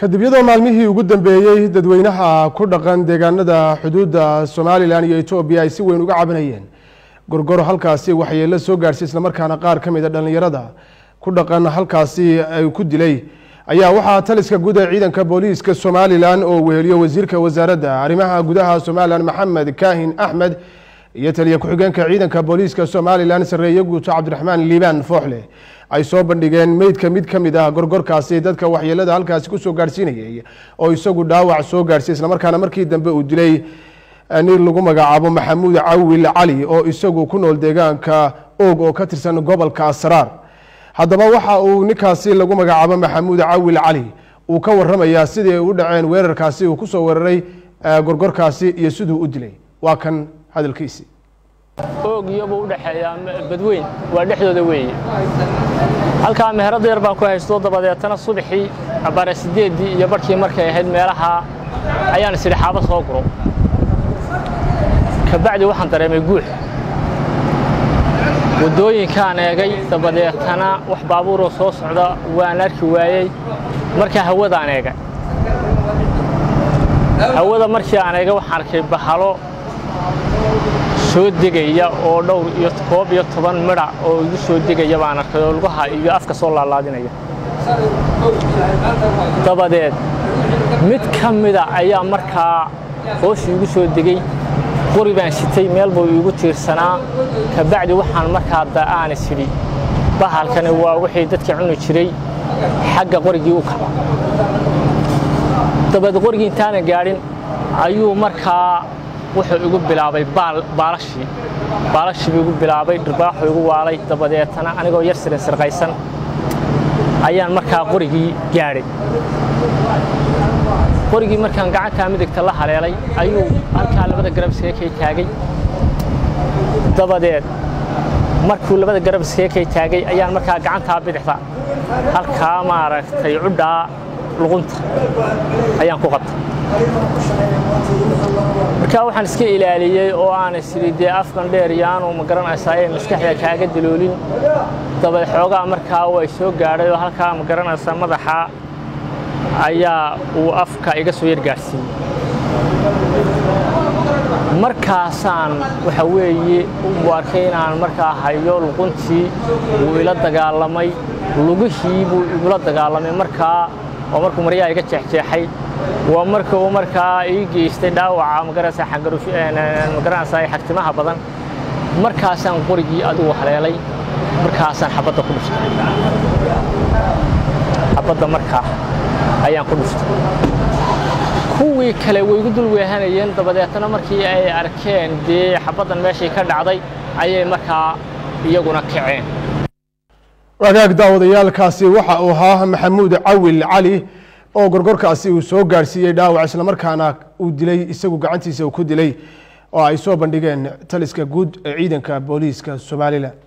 kadib iyadoo maalmihii ugu dambeeyay dadweynaha ku dhaqan deegaanada xuduudda Soomaaliland iyo Itoobiya ay si weyn uga cabanayeen gorgor halkaasi waxyeello soo gaarsiisay isla markaana qaar ka mid ah dhalinyarada ku dhaqan halkaasi ay ku dilay ayaa waxaa taliska guud ee ciidanka booliiska Soomaaliland oo weheliyo wasiirka wasaaradda arrimaha gudaha Soomaaliland Maxamed Kaahin Axmed iyo taliye ku-xigeenka ciidanka booliiska Soomaaliland Sareeye Guuto Cabdiraxmaan Liibaan Fooxle ay soo bandhigeen meydka mid ka mid ah gorgorkaasi dadka waxyeelada halkaasi ku soo gaarsiinayay oo isagu dhaawac soo gaarsiisay isla markaana markii dambe uu dilay nin lagu magacaabo Maxamuud Cawil Cali oo isagu ku nool deegaanka Og oo ka tirsan gobolka Asraar haddaba waxa uu ninkaasi lagu magacaabo Maxamuud Cawil Cali uu ka warramayaa sidii uu dhaceen weerarkaasi uu ku soo weeraray gorgorkaasi iyo sidoo u dilay waa kan hadalkiisi Og iyagoo u dhaxeeya badweyn waa dhexdooda weeye halka meherada yar baan ku haysto dabadeetana subaxii abaar 8 iyo barkii markay ahayd meelaha ayaan sidii xaaba soo guro ka bacdi waxaan dareemay guux wadooyinkaan eegay dabadeetana wax baabuur oo soo socda waan arki waayay marka hawadaan eegay hawada markii aan eegay waxaan arkay bahalo soo degaya oo dhowr iyo 11 midha oo igu soo degaya baan arkay oo lugaha iyo afka soo laalaadinaya dabadeed mid kamida ayaa markaa hoos igu soo degay qori baan sitay meel buu igu tiirsanaa ka bacdi waxaan markaa da'aan sidii bahalkani waa wixii dadka cuni jiray xagga qorigii u kaba dabadeed qorigii intaan gaarin ayuu markaa wuxuu igu bilaabay baalashii igu bilaabay dhirbaaxu igu waalay dabadeetana anigoo yar sirqaysan ayaan markaa qorigii gaaray qorigii markaan gacanta midigta la haleelay ayuu halka labada garab iskaga taagay dabadeed markuu labada garab iskaga taagay ayaan markaa gacanta bidixda halka ma aragtay cuddaa luqunta ayaan ku qabtay marka waxaan iska ilaaliyay oo aan isriiday afkan dheer yaan oo ma garanaysaa in maskaxda kaaga diloolin dabad xoogaa markaa way soo gaaray oo halka ma garanaysaa madaxa ayaa uu afka iga soo yar gaarsiiyay markaasaan waxa weeye u arkay inaan markaa hayo luquntii uu ila dagaalamay lugihii buu igula dagaalamay markaa oo markuu mariyaa iga jeexjeexay waa markaa ii geystay dhaawaca magaranaysaa xagtimaha badan markaasaan qorigii adigu haleelay markaasaan xabadda ku dhuftay xabadda markaa ayaan ku dhuftay kuwii kale way igu dul weehanayeen dabadeetana markii ay arkeen dee xabaddan meeshii ka dhacday ayay markaa iyaguna kaceen wadaag daawadayaalkaasi waxa uu ahaa Maxamuud Cawil Cali oo gorgorkaasi uu soo gaarsiiyay dhaawac isla markaana uu dilay isagu gacantiisa uu ku dilay oo ay soo bandhigeen taliska guud ee ciidanka booliiska Soomaaliland